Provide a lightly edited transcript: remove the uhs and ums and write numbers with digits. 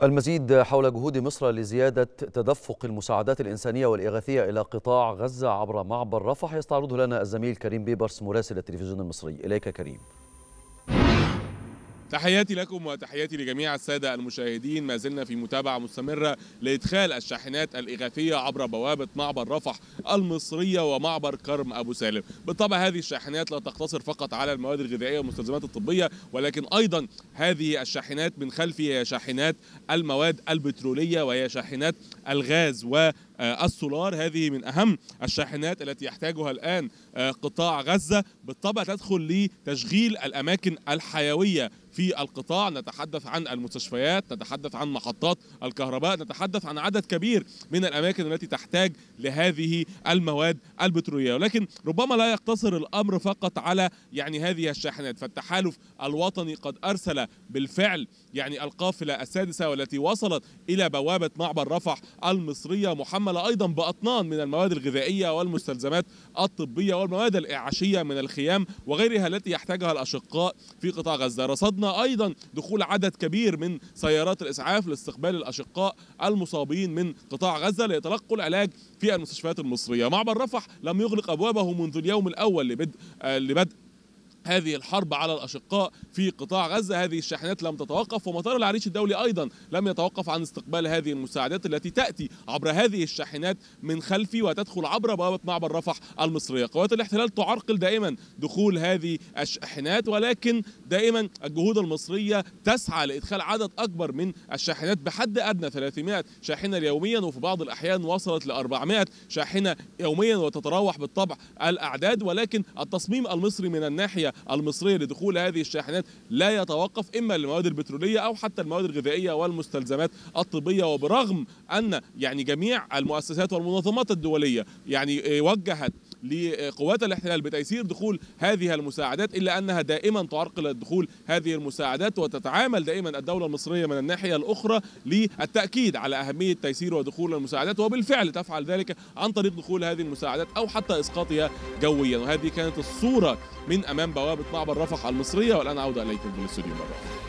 المزيد حول جهود مصر لزيادة تدفق المساعدات الإنسانية والإغاثية إلى قطاع غزة عبر معبر رفح يستعرضه لنا الزميل كريم بيبرس مراسل التلفزيون المصري. إليك كريم. تحياتي لكم وتحياتي لجميع السادة المشاهدين. ما زلنا في متابعة مستمرة لإدخال الشاحنات الإغاثية عبر بوابة معبر رفح المصرية ومعبر كرم أبو سالم. بالطبع هذه الشاحنات لا تقتصر فقط على المواد الغذائية والمستلزمات الطبية، ولكن أيضا هذه الشاحنات من خلفها هي شاحنات المواد البترولية وهي شاحنات الغاز والسولار. هذه من أهم الشاحنات التي يحتاجها الآن قطاع غزة. بالطبع تدخل لتشغيل الأماكن الحيوية في القطاع. نتحدث عن المستشفيات، نتحدث عن محطات الكهرباء، نتحدث عن عدد كبير من الأماكن التي تحتاج لهذه المواد البترولية. ولكن ربما لا يقتصر الأمر فقط على هذه الشاحنات، فالتحالف الوطني قد أرسل بالفعل القافلة السادسة والتي وصلت إلى بوابة معبر رفح المصرية محملة أيضا بأطنان من المواد الغذائية والمستلزمات الطبية والمواد الإعاشية من الخيام وغيرها التي يحتاجها الأشقاء في قطاع غزة. رصدنا أيضا دخول عدد كبير من سيارات الإسعاف لاستقبال الأشقاء المصابين من قطاع غزة ليتلقوا العلاج في المستشفيات المصرية. معبر رفح لم يغلق أبوابه منذ اليوم الأول لبدء هذه الحرب على الأشقاء في قطاع غزة. هذه الشاحنات لم تتوقف، ومطار العريش الدولي أيضا لم يتوقف عن استقبال هذه المساعدات التي تأتي عبر هذه الشاحنات من خلفي وتدخل عبر بوابة معبر رفح المصرية. قوات الاحتلال تعرقل دائما دخول هذه الشاحنات، ولكن دائما الجهود المصرية تسعى لإدخال عدد أكبر من الشاحنات، بحد أدنى 300 شاحنة يوميا، وفي بعض الأحيان وصلت ل 400 شاحنة يوميا، وتتراوح بالطبع الأعداد. ولكن التصميم المصري من الناحية المصرية لدخول هذه الشاحنات لا يتوقف، إما للمواد البترولية أو حتى المواد الغذائية والمستلزمات الطبية. وبرغم أن جميع المؤسسات والمنظمات الدولية وجهت لقوات الاحتلال بتيسير دخول هذه المساعدات، إلا أنها دائما تعرقل دخول هذه المساعدات، وتتعامل دائما الدولة المصرية من الناحية الأخرى للتأكيد على أهمية تيسير ودخول المساعدات، وبالفعل تفعل ذلك عن طريق دخول هذه المساعدات أو حتى إسقاطها جويا. وهذه كانت الصورة من أمام بوابة معبر رفح المصرية. والآن عودة إليكم في الاستوديو مرة.